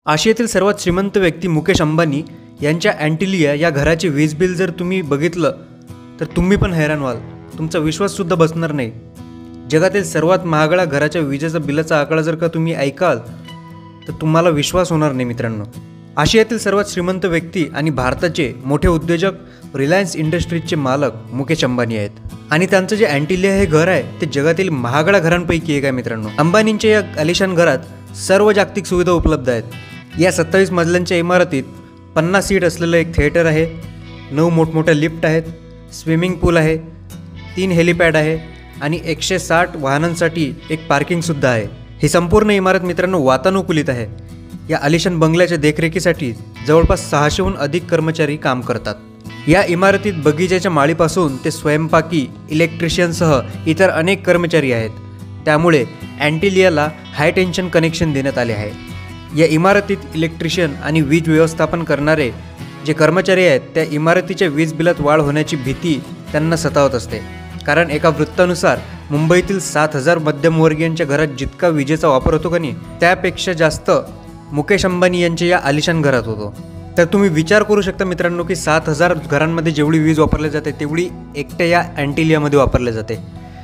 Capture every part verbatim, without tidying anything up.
आशियातील सर्वात श्रीमंत व्यक्ती मुकेश अंबानी यांच्या अँटिलिया या घराचे वीज बिल जर तुम्ही बघितलं तर तुम्ही पण हैराण व्हाल, तुमचा विश्वाससुद्धा बसणार नाही। जगातील सर्वात महागड्या घराच्या विजेचा बिलाचा आकडा जर का तुम्ही ऐकाल तर तुम्हाला विश्वास होणार नाही मित्रांनो। आशियातील सर्वात श्रीमंत व्यक्ती आणि भारताचे मोठे उद्योजक रिलायन्स इंडस्ट्रीजचे मालक मुकेश अंबानी आहेत आणि त्यांचं जे अँटिलिया हे घर आहे ते जगातील महागड्या घरांपैकी एक आहे मित्रांनो। अंबानींच्या या आलिशान घरात सर्व जागतिक सुविधा उपलब्ध आहेत। या सत्तावीस मजल्यांच्या इमारतीत पन्नास सीट असलेलं एक थिएटर आहे, नऊ मोठमोठ्या लिफ्ट आहेत, स्विमिंग पूल आहे, तीन हेलिपॅड आहे आणि एकशे साठ वाहनांसाठी एक पार्किंगसुद्धा आहे। ही संपूर्ण इमारत मित्रांनो वातानुकूलित आहे। या आलिशान बंगल्याच्या देखरेखीसाठी जवळपास सहाशेहून अधिक कर्मचारी काम करतात। या इमारतीत बगीच्याच्या माळीपासून ते स्वयंपाकी, इलेक्ट्रिशियनसह इतर अनेक कर्मचारी आहेत। त्यामुळे अँटिलियाला हाय टेन्शन कनेक्शन देण्यात आले आहे। या इमारतीत इलेक्ट्रिशियन आणि वीज व्यवस्थापन करणारे जे कर्मचारी आहेत त्या इमारतीच्या वीज बिलात वाढ होण्याची भीती त्यांना सतावत असते, कारण एका वृत्तानुसार मुंबईतील सात हजार मध्यमवर्गीयांच्या घरात जितका विजेचा वापर होतो का नाही त्यापेक्षा जास्त मुकेश अंबानी यांच्या या आलिशान घरात होतो। तर तुम्ही विचार करू शकता मित्रांनो की सात हजार घरांमध्ये जेवढी वीज वापरली जाते तेवढी एकट्या या अँटिलियामध्ये वापरली जाते।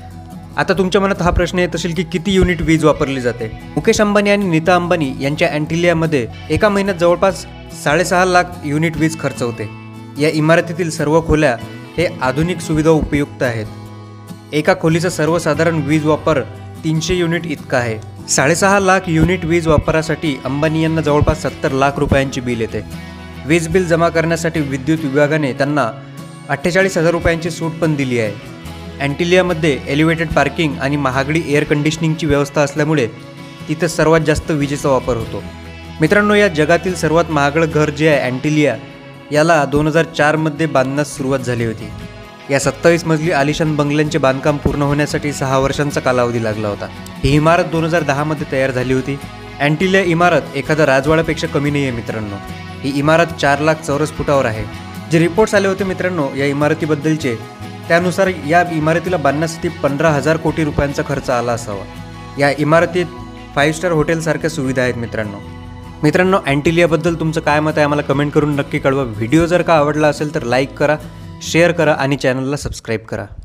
आता तुमच्या मनात हा प्रश्न येत असेल की किती युनिट वीज वापरली जाते। मुकेश अंबानी आणि नीता अंबानी यांच्या अँटिलियामध्ये एका महिन्यात जवळपास साडेसहा लाख युनिट वीज खर्च होते। या इमारतीतील सर्व खोल्या हे आधुनिक सुविधा उपयुक्त आहेत। एका खोलीचा सर्वसाधारण वीज वापर तीनशे युनिट इतका आहे। साडेसहा लाख युनिट वीज वापरासाठी अंबानी यांना जवळपास सत्तर लाख रुपयांची बिल येते। वीज बिल जमा करण्यासाठी विद्युत विभागाने त्यांना अठ्ठेचाळीस हजार रुपयांची सूट पण दिली आहे। अँटिलियामध्ये एलिव्हेटेड पार्किंग आणि महागडी एअर कंडिशनिंगची व्यवस्था असल्यामुळे तिथं सर्वात जास्त विजेचा वापर होतो। मित्रांनो, या जगातील सर्वात महागडं घर जे आहे अँटिलिया याला दोन हजार चारमध्ये बांधण्यास सुरुवात झाली होती। या सत्तावीस मजली आलिशान बंगल्यांचे बांधकाम पूर्ण होण्यासाठी सहा वर्षांचा कालावधी लागला होता। ही इमारत दोन हजार दहामध्ये तयार झाली होती। अँटिलिया इमारत एखाद्या राजवाड्यापेक्षा कमी नाही आहे मित्रांनो। ही इमारत चार लाख चौरस फुटावर आहे। जे रिपोर्ट्स आले होते मित्रांनो या इमारतीबद्दलचे त्यानुसार या इमारतीला बांधण्यासाठी पंधरा हजार कोटी रुपयांचा खर्च आला असावा। या इमारतीत फाईव्ह स्टार हॉटेलसारख्या सुविधा आहेत मित्रांनो। मित्रांनो, अँटिलियाबद्दल तुमचं काय मत आहे आम्हाला कमेंट करून नक्की कळवा। व्हिडिओ जर का आवडला असेल तर लाईक करा, शेअर करा आणि चॅनलला सबस्क्राईब करा।